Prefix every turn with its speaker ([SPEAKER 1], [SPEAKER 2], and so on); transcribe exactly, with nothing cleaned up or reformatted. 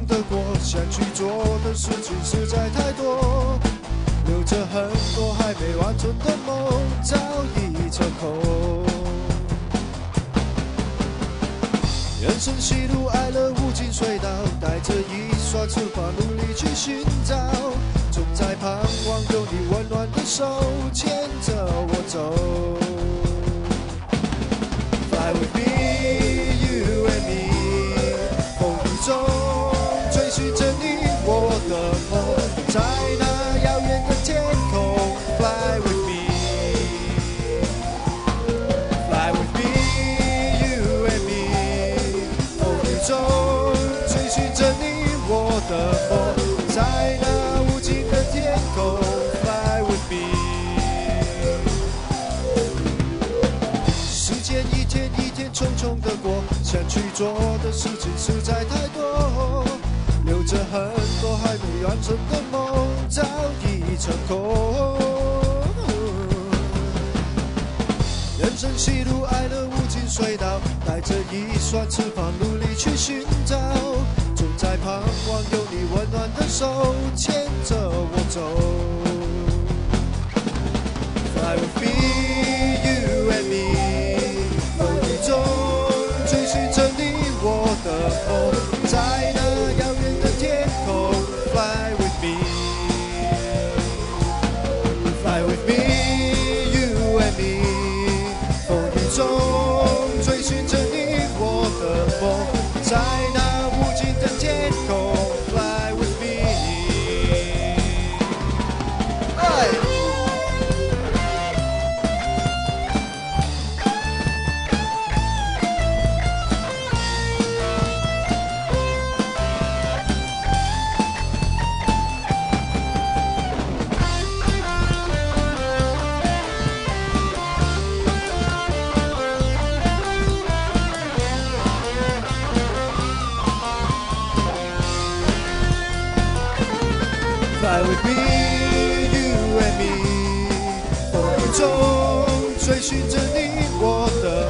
[SPEAKER 1] 重的过，想去做的事情实在太多，留着很多还没完成的梦，早已成空。人生喜怒哀乐无尽隧道，带着一双翅膀努力去寻找，总在盼望有你温暖的手牵着我走。Fly with me, you and me， 风雨中追寻着你我的梦，在那遥远的天空。Fly with me, fly with me, you and me， 风雨中追寻着你我的梦，在那无尽的天空。Fly with me。时间一天一天匆匆的过，想去做的事情实在太多，留着很多还没完成的梦，早已成空。人生喜怒哀乐无尽隧道，带着一双翅膀努力去寻找，总在盼望有你温暖的手牵着我走。Fly with me, you and me， 风雨中追寻着你我的梦，在那遥远的天空。Fly with me, fly with me, you and me， 风雨中追寻着你我的梦，在那无尽的天空。Fly with me。哎。Fly with me, you and me， 风雨中追寻着你我的